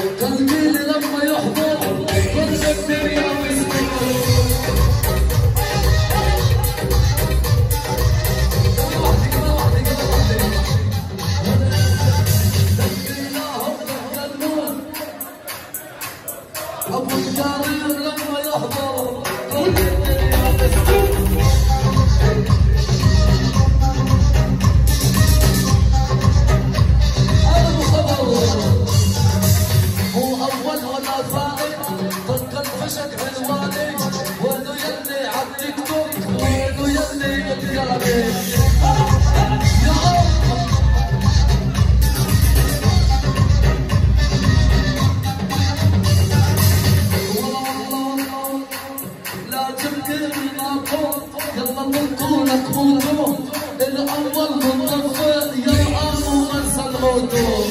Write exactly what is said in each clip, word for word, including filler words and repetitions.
قلبي لما يحضر كل الدنيا مسكين. أبو الكريم لما يحضر كل الدنيا مسكين. يلا نقولك موتو الأول من طفل يرقى ومنسى الموتو.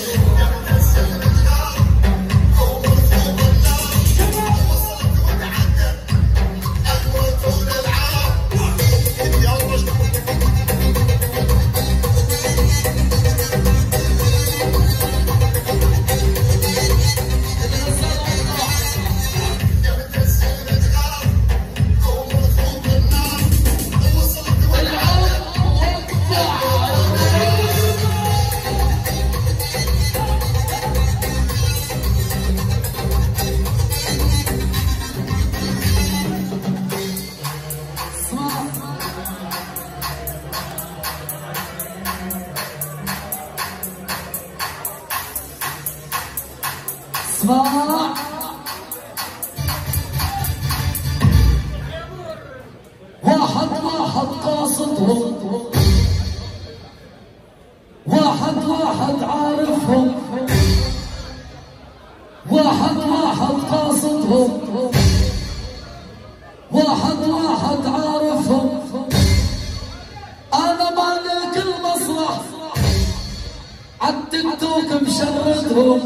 اسمع واحد واحد قاصدهم، واحد واحد عارفهم، واحد واحد قاصدهم، واحد واحد عارفهم. انا مالك المصلح عالتيك توك مشردهم،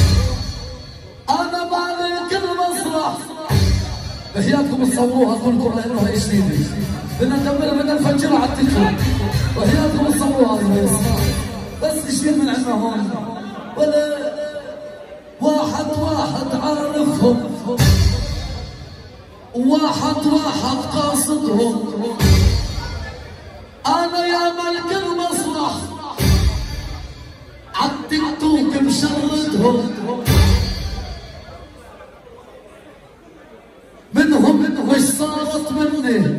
انا مالك المصلح. وحياتكم تصوروها كلكم لانه هي جديده، بدنا نكملها بدنا نفجرها على التيك توك. وحياتكم تصوروها بس جديد من عندنا هون. ولا واحد واحد عارفهم، واحد واحد قاصدهم. انا يا ملك المصلح عالتيك توك مشردهم، منهم وش صارت مني،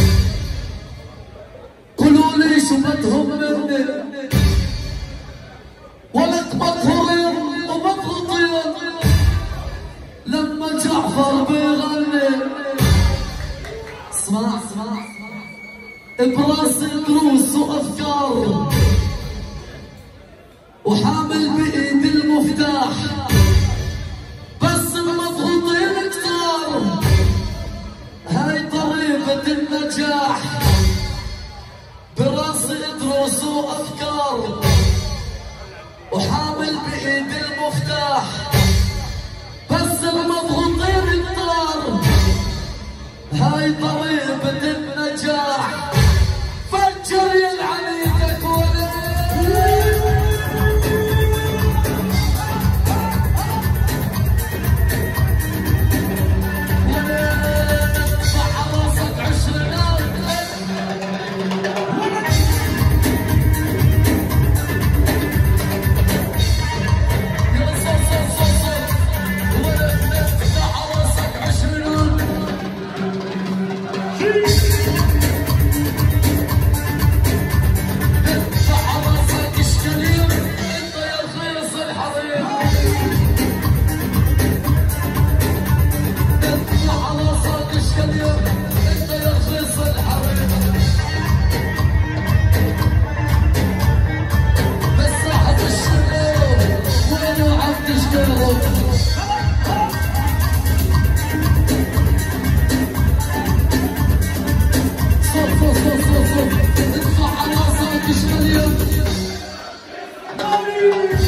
قولوا لي شو بدهم مني. ولد مطهورين ومضغوطين لما جعفر بيغني. اسمع اسمع براسي دروس وافكار وحامل بايدي المفتاح، بس المضغوطين كتار. هاي طريقة النجاح، براسي دروس وافكار وحامل بايدي المفتاح، بس المضغوطين كتار. هاي طريقة النجاح، فجر يلعنيك ولد. ادفع على راسك ايش مليون.